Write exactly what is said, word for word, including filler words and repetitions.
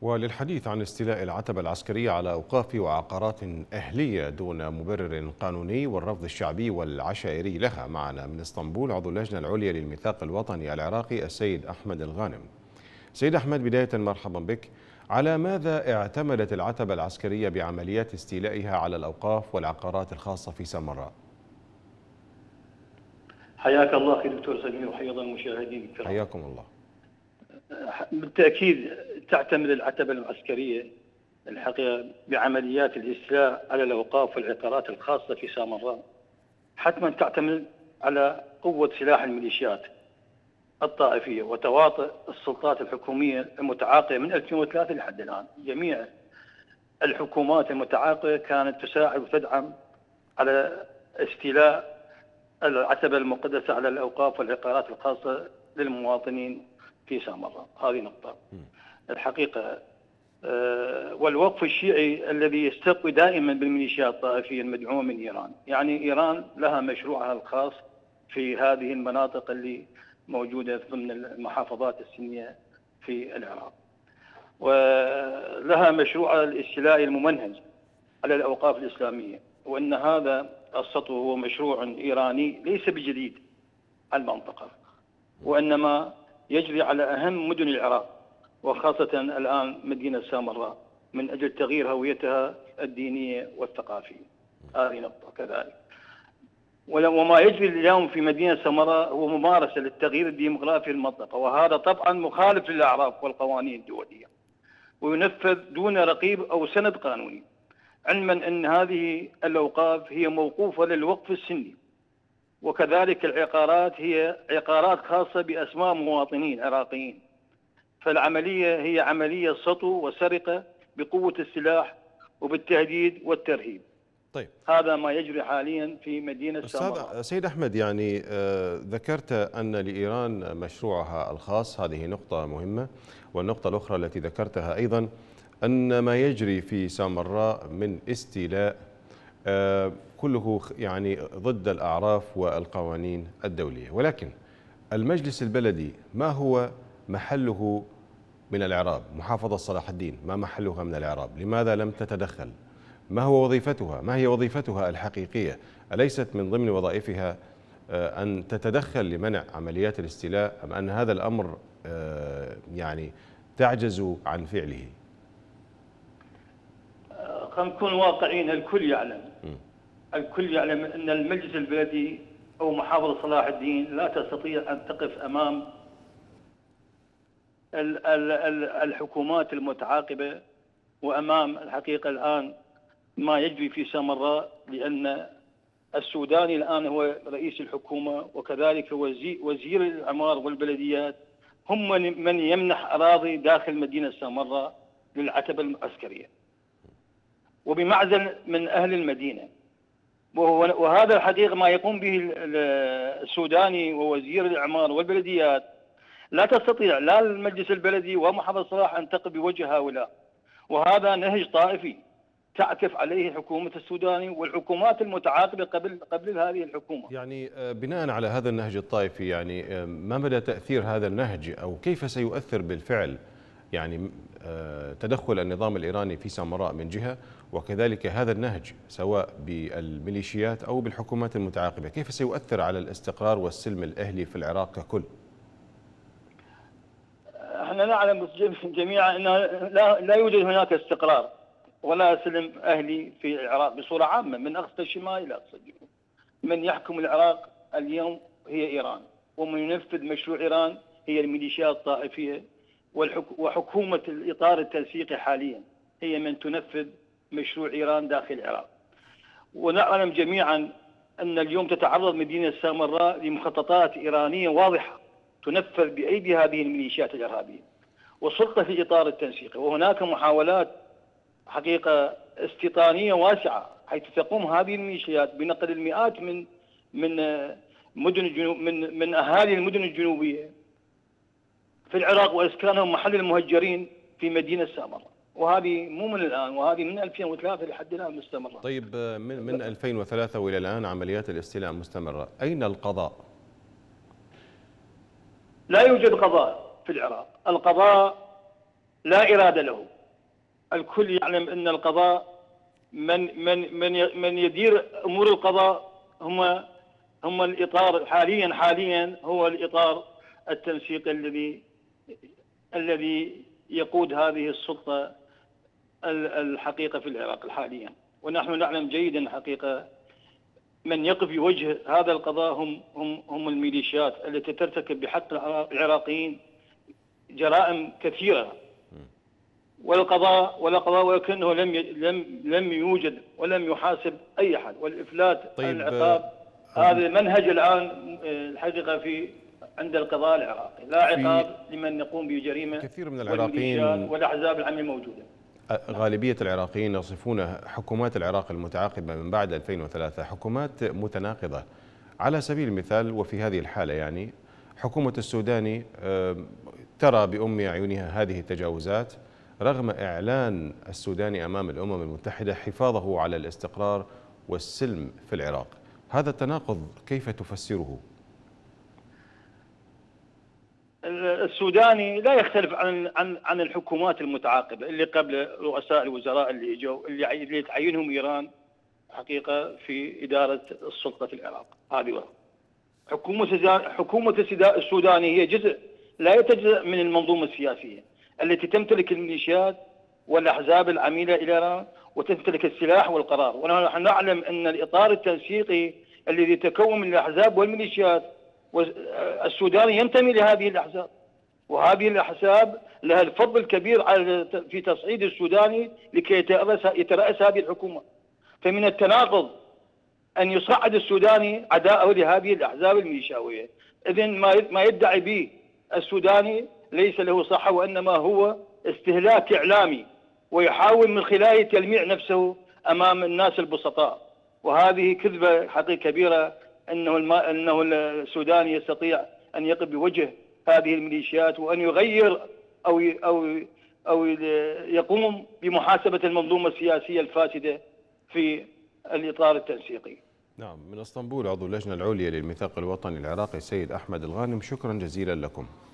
وللحديث عن استيلاء العتبة العسكرية على أوقاف وعقارات أهلية دون مبرر قانوني والرفض الشعبي والعشائري لها، معنا من اسطنبول عضو اللجنة العليا للميثاق الوطني العراقي السيد أحمد الغانم. سيد أحمد، بداية مرحبا بك. على ماذا اعتمدت العتبة العسكرية بعمليات استيلائها على الأوقاف والعقارات الخاصة في سامراء؟ حياك الله أخي دكتور سمير وحيا الله المشاهدين الكرام. حياكم الله. بالتأكيد تعتمد العتبة العسكرية الحقيقة بعمليات الاستيلاء على الأوقاف والعقارات الخاصة في سامراء، حتما تعتمد على قوة سلاح الميليشيات الطائفية وتواطؤ السلطات الحكومية المتعاقبة من ألفين وثلاثة لحد الآن. جميع الحكومات المتعاقبة كانت تساعد وتدعم على استيلاء العتبة المقدسة على الأوقاف والعقارات الخاصة للمواطنين في سامراء. هذه نقطة. الحقيقة والوقف الشيعي الذي يستقوي دائما بالميليشيات الطائفية المدعومة من إيران، يعني إيران لها مشروعها الخاص في هذه المناطق اللي موجودة ضمن المحافظات السنية في العراق، ولها مشروعها الاستيلائي الممنهج على الأوقاف الإسلامية، وأن هذا السطو هو مشروع إيراني ليس بجديد على المنطقة، وإنما يجري على أهم مدن العراق وخاصة الآن مدينة سامراء من أجل تغيير هويتها الدينية والثقافية. هذه نقطة كذلك. وما يجري اليوم في مدينة سامراء هو ممارسة للتغيير الديمغرافي للمنطقة، وهذا طبعا مخالف للأعراف والقوانين الدولية وينفذ دون رقيب أو سند قانوني، علما أن هذه الأوقاف هي موقوفة للوقف السني، وكذلك العقارات هي عقارات خاصة بأسماء مواطنين عراقيين. فالعملية هي عملية سطو وسرقة بقوة السلاح وبالتهديد والترهيب. طيب، هذا ما يجري حاليا في مدينة سامراء. سيد أحمد، يعني آه ذكرت أن لإيران مشروعها الخاص، هذه نقطة مهمة. والنقطة الأخرى التي ذكرتها أيضا أن ما يجري في سامراء من استيلاء آه كله يعني ضد الأعراف والقوانين الدولية، ولكن المجلس البلدي ما هو محله من الإعراب؟ محافظة صلاح الدين ما محلها من الإعراب؟ لماذا لم تتدخل؟ ما هو وظيفتها؟ ما هي وظيفتها الحقيقية؟ أليست من ضمن وظائفها أن تتدخل لمنع عمليات الاستيلاء، أم أن هذا الأمر يعني تعجز عن فعله؟ خلينا نكون واقعيين. الكل يعلم م. الكل يعلم أن المجلس البلدي أو محافظة صلاح الدين لا تستطيع أن تقف أمام الحكومات المتعاقبة وأمام الحقيقة الآن ما يجري في سامراء، لأن السوداني الآن هو رئيس الحكومة وكذلك وزير الإعمار والبلديات هم من يمنح أراضي داخل مدينة سامراء للعتبة العسكرية وبمعزل من أهل المدينة. وهذا الحقيقة ما يقوم به السوداني ووزير الإعمار والبلديات لا تستطيع لا المجلس البلدي ومحافظة صلاح أن تقف بوجه هؤلاء، وهذا نهج طائفي تعكف عليه حكومة السوداني والحكومات المتعاقبة قبل قبل هذه الحكومة. يعني بناء على هذا النهج الطائفي، يعني ما مدى تأثير هذا النهج أو كيف سيؤثر بالفعل يعني تدخل النظام الإيراني في سامراء من جهة، وكذلك هذا النهج سواء بالميليشيات أو بالحكومات المتعاقبة، كيف سيؤثر على الاستقرار والسلم الأهلي في العراق ككل؟ احنا نعلم جميعا ان لا, لا يوجد هناك استقرار ولا سلم اهلي في العراق بصوره عامه من اقصى الشمال الى اقصى الجنوب. من يحكم العراق اليوم هي ايران، ومن ينفذ مشروع ايران هي الميليشيات الطائفيه، وحكومه الاطار التنسيقي حاليا هي من تنفذ مشروع ايران داخل العراق. ونعلم جميعا ان اليوم تتعرض مدينه سامراء لمخططات ايرانيه واضحه تنفذ بأيدي هذه الميليشيات الإرهابية وسلطة في إطار التنسيق، وهناك محاولات حقيقة استيطانية واسعة حيث تقوم هذه الميليشيات بنقل المئات من من مدن الجنوب من من أهالي المدن الجنوبية في العراق وإسكانهم محل المهجرين في مدينة سامراء، وهذه مو من الآن، وهذه من ألفين وثلاثة لحد الآن مستمرة. طيب، من من ألفين وثلاثة وإلى الآن عمليات الاستيلاء مستمرة، أين القضاء؟ لا يوجد قضاء في العراق. القضاء لا إرادة له. الكل يعلم أن القضاء من من من من يدير أمور القضاء هم هم الإطار حاليا حاليا هو الإطار التنسيقي الذي الذي يقود هذه السلطة الحقيقة في العراق حاليا. ونحن نعلم جيدا حقيقة من يقف بوجه هذا القضاء هم هم هم الميليشيات التي ترتكب بحق العراقيين جرائم كثيرة. والقضاء ولا قضاء ولكنه لم لم لم يوجد ولم يحاسب أي أحد. والإفلات طيب العقاب هذا منهج الآن الحقيقة في عند القضاء العراقي، لا عقاب لمن يقوم بجريمة. كثير من العراقيين والأحزاب العامة الموجودة، غالبية العراقيين يصفون حكومات العراق المتعاقبة من بعد ألفين وثلاثة حكومات متناقضة. على سبيل المثال، وفي هذه الحالة يعني حكومة السوداني ترى بأم عيونها هذه التجاوزات رغم إعلان السوداني أمام الأمم المتحدة حفاظه على الاستقرار والسلم في العراق. هذا التناقض كيف تفسره؟ السوداني لا يختلف عن عن عن الحكومات المتعاقبه اللي قبل رؤساء الوزراء اللي اجوا اللي اللي تعينهم ايران حقيقه في اداره السلطه في العراق. هذه حكومه حكومه السوداني هي جزء لا يتجزأ من المنظومه السياسيه التي تمتلك الميليشيات والاحزاب العميله الى ايران وتمتلك السلاح والقرار. ونحن نعلم ان الاطار التنسيقي الذي يتكون من الاحزاب والميليشيات والسوداني ينتمي لهذه الأحزاب، وهذه الأحزاب لها الفضل الكبير في تصعيد السوداني لكي يترأس هذه الحكومة. فمن التناقض أن يصعد السوداني عداءه لهذه الأحزاب الميليشياوية. إذن ما يدعي به السوداني ليس له صحة، وإنما هو استهلاك إعلامي ويحاول من خلاله تلميع نفسه أمام الناس البسطاء. وهذه كذبة حقيقة كبيرة انه الم... انه السوداني يستطيع ان يقف بوجه هذه الميليشيات وان يغير او ي... او او يقوم بمحاسبه المنظومه السياسيه الفاسده في الاطار التنسيقي. نعم، من اسطنبول عضو اللجنه العليا للميثاق الوطني العراقي السيد احمد الغانم، شكرا جزيلا لكم.